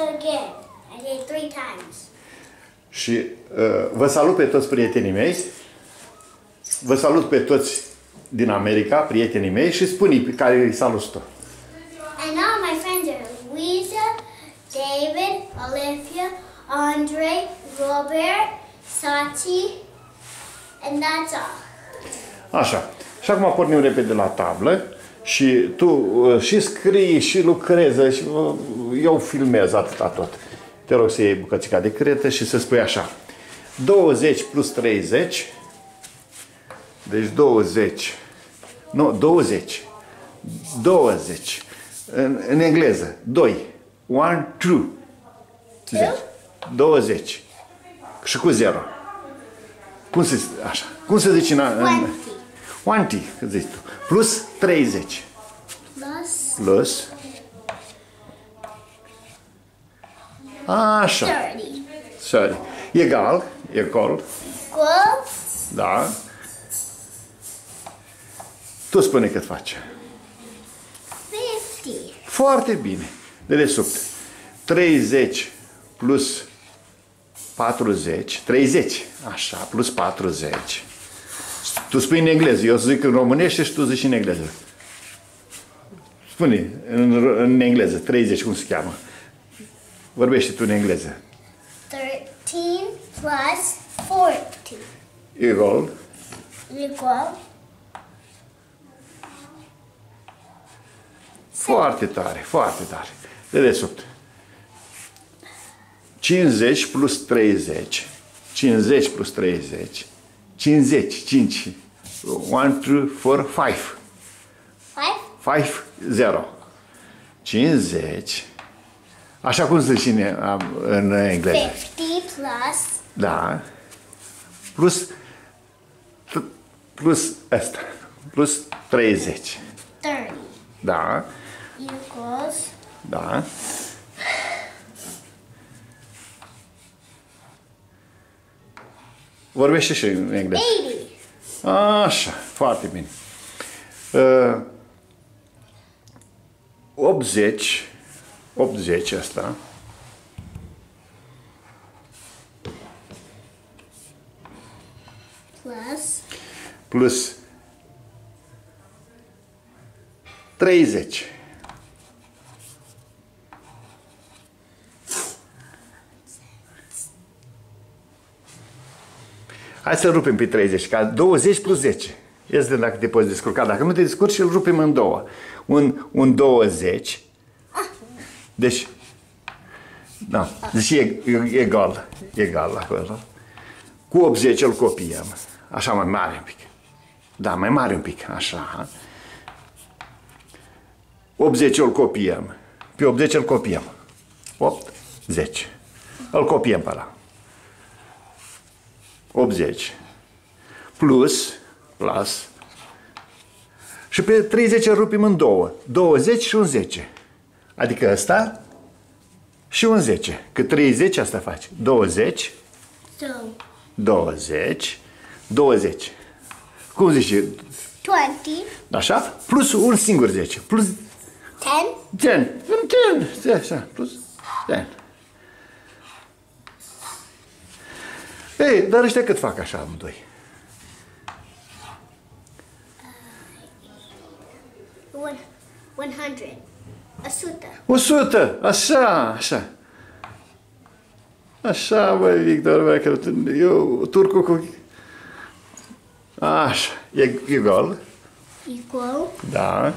again. I did it 3 times. Și vă salut pe toți prietenii mei. Vă salut pe toți din America, prietenii mei, și spune pe care îi salut tu. And all my friends are Louisa, David, Olivia, Andre, Robert, Sachi, and that's all. Așa. Și acum pornim repede la tablă și tu și scrii și lucrezi și eu filmez atâta tot. Te rog să iei bucățica de cretă și să spui așa. 20 plus 30. Deci 20. Nu, 20. 20. În engleză. 2. 1, 2. 20. Și cu 0. Cum se zice așa? Cum se zice în 20, cât zici tu. Plus 30. Plus. Așa. 30. Egal. Da. Tu spune cât face. 50. Foarte bine. De desubt. 30 plus 40. 30. Așa, plus 40. Tu spui în engleză. Eu zic în românește și tu zici în engleză. Spune în engleză. 30, cum se cheamă? Vorbește tu în engleză. 13 plus 40. Egal. Foarte tare, foarte tare. De desubt. 50 plus 30. 50 plus 30. 50. 5. 1, 2, 4, 5. 5, 0. 50. Așa cum se zice în engleză. 50 plus. Da. Plus ăsta. Plus 30. 30. Da. Equals. Da. Vorbește și în engleză. 80. Așa, foarte bine. 80 asta. Plus 30. Hai să rupem pe 30, ca 20 plus 10. Este dacă te poți descurca. Dacă nu te descurci, îl rupem în două. Un 20. Deci, da, deci egal acolo. Cu 80 îl copiem. Așa mai mare un pic. Da, mai mare un pic. Așa. 80 îl copiem. Pe 80 îl copiem. 8, 10. Îl copiem pe ăla. 80 plus și pe 30 îl rupim în două. 20 și un 10. Adică ăsta și un 10. Că 30 asta face. 20. 20. 20. Cum zice? 20. Așa? Plus un singur 10. Plus 10. 10. Așa. Plus 10. Ei, dar ăștia cât fac așa amândoi? 100. 100. Așa. Așa, băi, Victor, băi, că eu, turcul cu... Așa, egal. Da.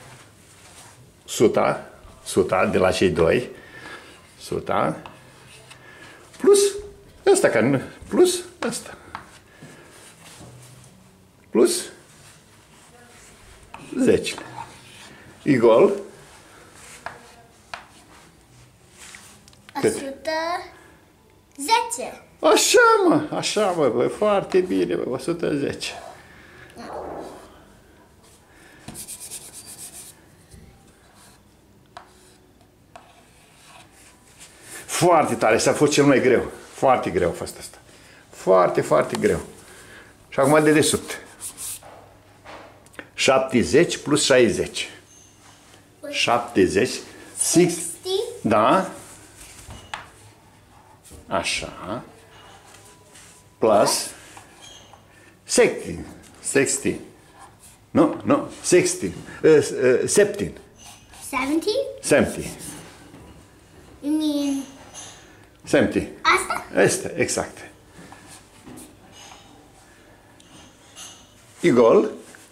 100 de la cei doi. 100. Plus ăsta, plus ăsta. Plus 10. Egal. 110. Așa, mă, bă, foarte bine, bă, 110. Foarte tare, s-a fost cel mai greu. Foarte greu a fost asta. Foarte, foarte greu. Și acum de desubt. 70 plus 60. 70. 60. Da? Așa. Plus 16. Nu, 16. 17. 17? You mean 70. asta? Este, exact. Egal.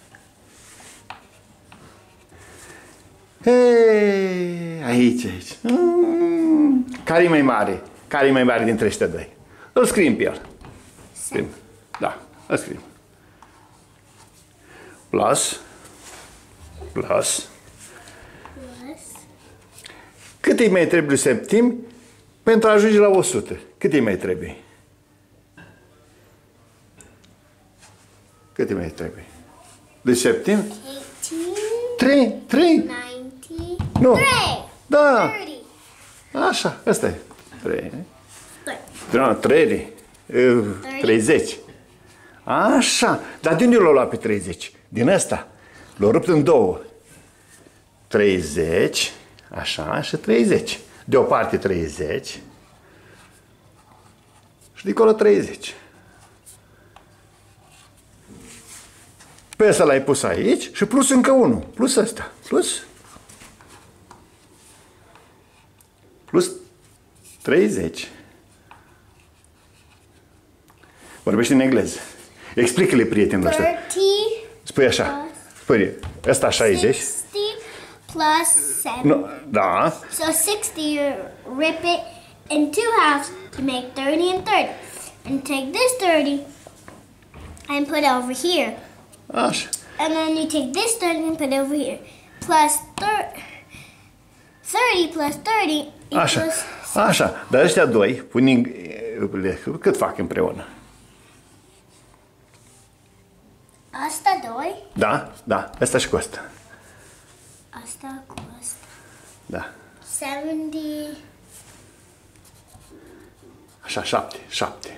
Hei, aici. Care e mai mare? Care e mai mare dintre ăștia doi? Îl scriem pe el. Scriem. Da, îl scriem. Plus. Cât îi mai trebuie septim pentru a ajunge la 100? Cât îi mai trebuie? Cât îi mai trebuie? De septim? 18. 3. 90. Nu. 3. Da. 30. Așa, ăsta e. 3. Da, 30. Așa. Dar de unde l-a luat pe 30? Din ăsta. L-a rupt în două. 30. Așa, și 30. De o parte 30. Și de acolo 30. Pe ăsta l-ai pus aici și plus încă unul. Plus ăsta. Plus 30. Vorbește în engleză. Explică-le prietenilor ăștia. 30. Spui așa. Spui, ăsta 60. 60 plus 7. No, da. So 60, you rip it in two halves to make 30 and 30. And take this 30 and put it over here. Așa. And then you take this 30 and put it over here. Plus 30 plus 30 Așa. equals... Așa. Dar ăștia doi, cât fac împreună? Asta 2. Da. Ăsta și cu ăsta. Asta cu asta. Da. 70. Așa, 7.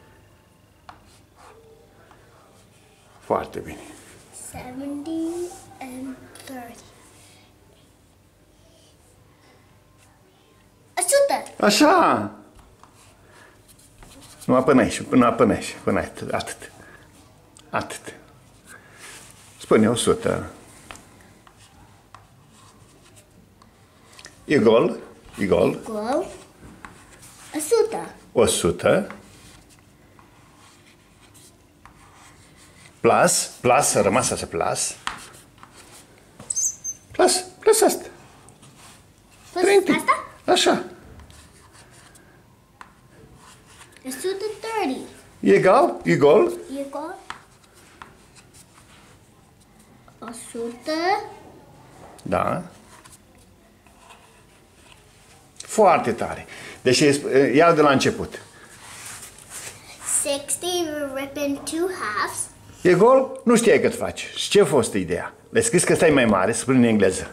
Foarte bine. 70 and 30. 100. Așa. Numai până aici, până atât. Spune 100. Egal. 100. 100. Plus, a rămas așa plus. Plus asta. Plus 30. asta? Așa. 130. Egal. Equal 100. Da. Foarte tare. Deci ia de la început. 60 you rip in two halves. Egal, nu știai cât faci. Și ce a fost ideea? Le scris că stai mai mare, spune în engleză.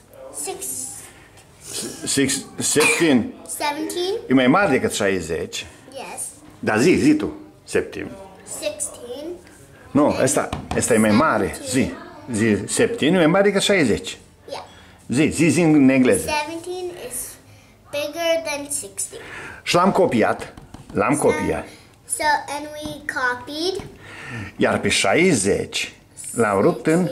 17 17. e mai mare decât 60. Yes. Dar zi tu. 17. 16. Nu, ăsta e mai mare. Zi, 17 e mai mare decât 60. Yeah. Zi în engleză. 17 is bigger than 60. Și l-am copiat. So, and we copied. Iar pe 60 l-am rupt în...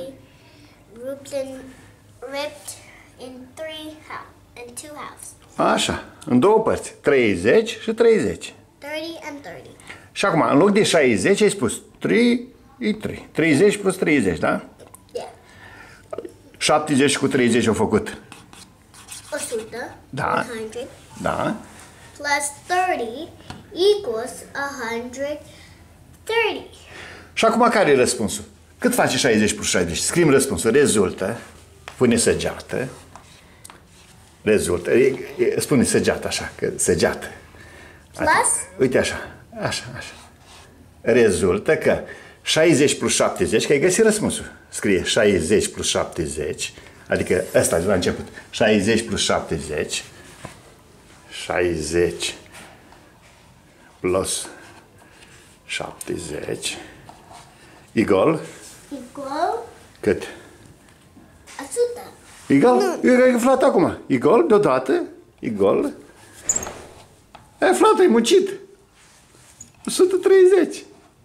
Ripped in two halves. Așa, în două părți. 30 și 30. 30 and 30. Și acum, în loc de 60, ai spus 3 e 3. 30 plus 30, da? Yeah. 70 cu 30 au făcut. 100. Da. 100. Da. Plus 30 equals 130. Și acum care e răspunsul? Cât face 60 plus 60? Scriem răspunsul. Rezultă. Pune săgeată. Rezultă. Spune săgeată așa. Că săgeată. Plus? Uite așa. Așa. Rezultă că 60 plus 70, că ai găsit răspunsul. Scrie 60 plus 70, adică ăsta de la început. 60 plus 70. 60 plus 70 egal cât? 100. Egal? Eu ai aflat acum. Egal deodată? Egal Ai aflat, ai muncit. 130.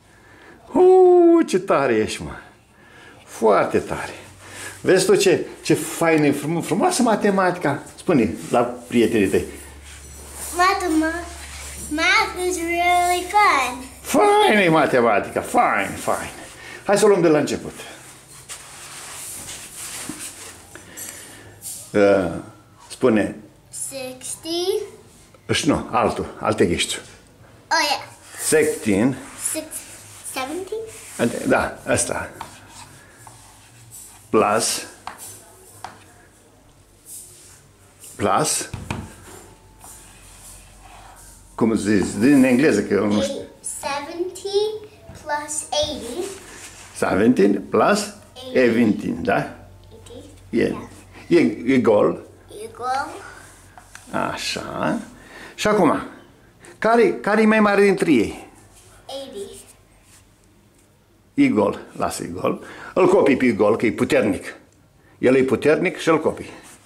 Ce tare ești, mă. Foarte tare. Vezi tu ce faină e, frumoasă matematica. Spune la prietenii tăi. Math is really fun. Faină e matematica, fain. Hai să o luăm de la început. Spune. 60. Nu, alte ghiști. Oh, yeah. 16. 17? Da, asta. Plus. Cum zici? Din engleză, că eu nu știu. 70 plus 80. 17 plus 18, da? 80. E egal. Equal. Așa. Și acum, care e mai mare dintre ei? 80. Egal, lasă egal. Îl copii pe egal, că e puternic. El e puternic și îl copii.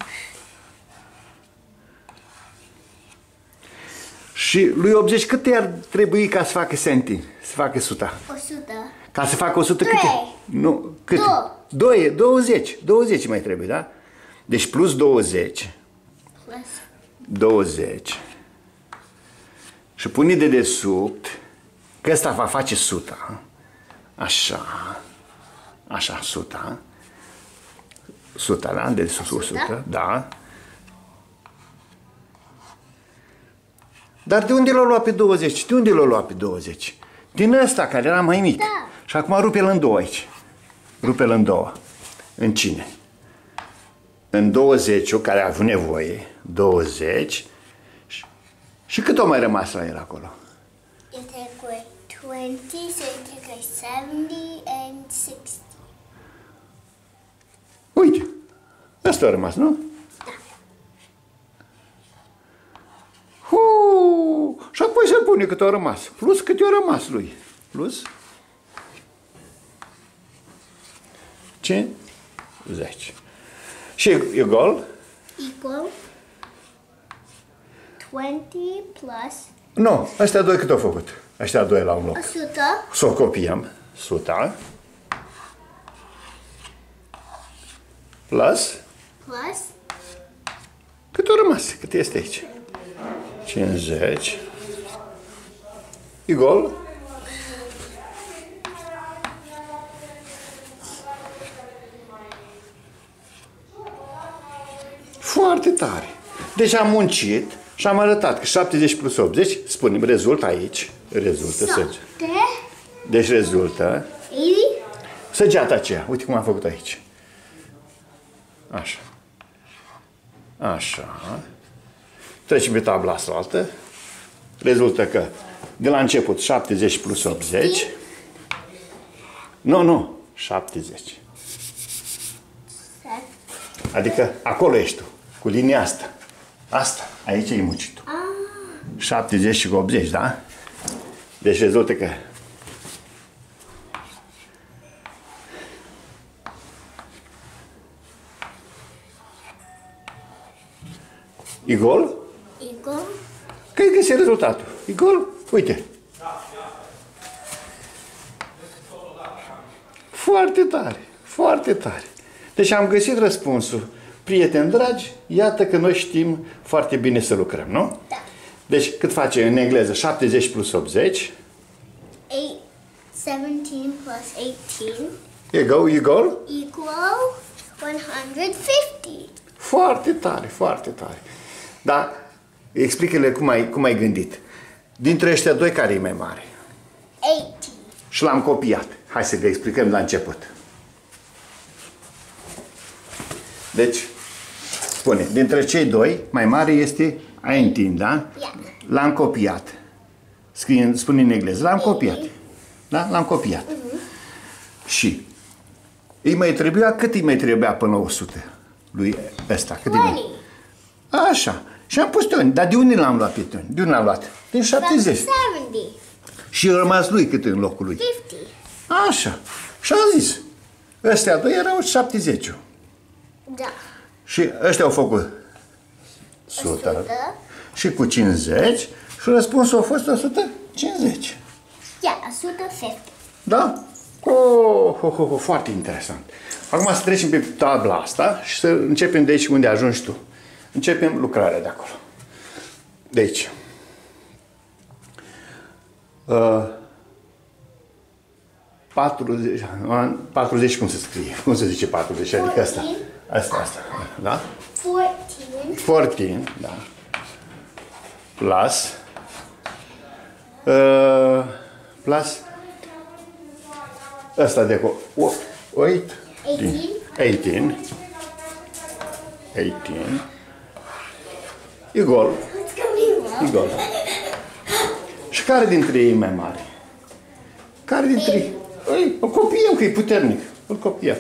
Și lui 80 cât ar trebui ca să facă centini? Să facă 100? 100. Ca să facă 100 câte? Nu, cât? 20 mai trebuie, da? Deci plus 20. Plus 20. Și pune de desubt că ăsta va face 100. Așa. Așa, 100. 100, da? De sus 100, da. Dar de unde l-a luat pe 20? De unde l-a luat pe 20? Din ăsta care era mai mic. Da. Și acum rupe-l în două aici. Rupe-l în două. În cine? În 20 care a avut nevoie. 20. Și cât o mai rămas la el acolo? You take away 20, so you take away 70 and 60. Uite, ăsta a rămas, nu? Și apoi se pune cât a rămas. Plus cât a rămas lui. Plus 50. Și egal? Equal 20 plus Nu, ăștia doi cât au făcut? Ăștia doi la un loc. 100 Să o copiem. 100. Plus. Cât a rămas? Cât este aici? 50. Egal. Foarte tare. Deci am muncit și am arătat că 70 plus 80, spunem, rezultă aici. Rezultă. Deci rezultă. 80. Săgeata aceea. Uite cum am făcut aici. Așa. Așa. Trecem pe tabla asta altă. Rezultă că de la început 70 plus 80. Nu. 70. Adică acolo ești tu. Cu linia asta. Asta. Aici e muncitul. 70 și 80, da? Deci rezultă că egal? Equal. Că ai găsit rezultatul. Egal? Uite. Foarte tare. Foarte tare. Deci am găsit răspunsul. Prieteni dragi, iată că noi știm foarte bine să lucrăm, nu? Da. Deci cât face în engleză 70 plus 80? 17 plus 18 Egal? equal 150. Foarte tare, foarte tare. Dar explică-le cum ai gândit. Dintre ăștia doi, care e mai mare? 80. Și l-am copiat. Hai să le explicăm la început. Deci, spune, dintre cei doi, mai mare este 18, da? Yeah. L-am copiat. Spune în engleză, l-am copiat. Da? L-am copiat. Și cât îi mai trebuia până la 100? Lui ăsta, cât 20. Așa. Și am pus Toni. Dar de unde l-am luat pe Toni? De unde l-am luat? Din 70. 70. Și a rămas lui cât în locul lui? 50. Așa. Și am zis, ăstea doi erau 70. Da. Și ăștia au făcut 100. Și cu 50 și Și răspunsul a fost 150. Yeah, 150. Da? Foarte interesant. Acum să trecem pe tabla asta și să începem de aici unde ajungi tu. Începem lucrarea de acolo. De aici. 40 cum se scrie? Cum se zice 40? Adică asta. Asta. Da? 14, da. Plus. Plus. Asta de acolo. 18. Egal. Și care dintre ei e mai mare? Care dintre ei? Îl copiem, că e puternic. Îl copiem.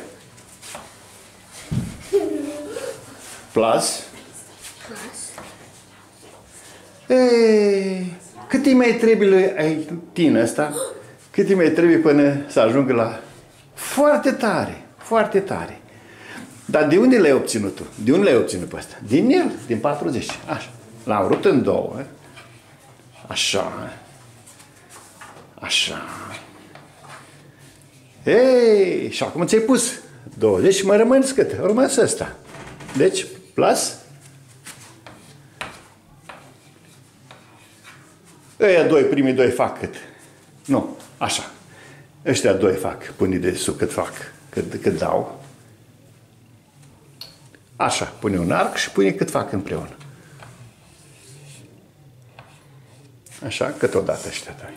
Plus. Cât îi mai trebuie lui tine ăsta? Cât îi mai trebuie până să ajungă la... Foarte tare, foarte tare. Dar de unde l-ai obținut tu? De unde l-ai obținut pe ăsta? Din el, din 40. Așa. L-am rupt în două. Așa. Așa. Și acum ți-ai pus 20 și mai rămâne cât? A rămas ăsta. Deci, plus. Ăia doi, primii doi fac cât? Nu, așa. Ăștia doi fac, pune de sub cât fac, cât dau. Așa, pune un arc și pune cât fac împreună. Așa, câteodată ăștia doi.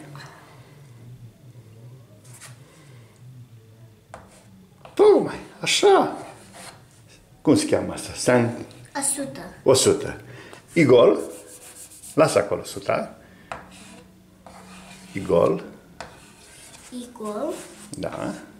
Tocmai, așa. Cum se cheamă asta? 100. 100. Egal. Lasă acolo 100. Egal. Equal. Da.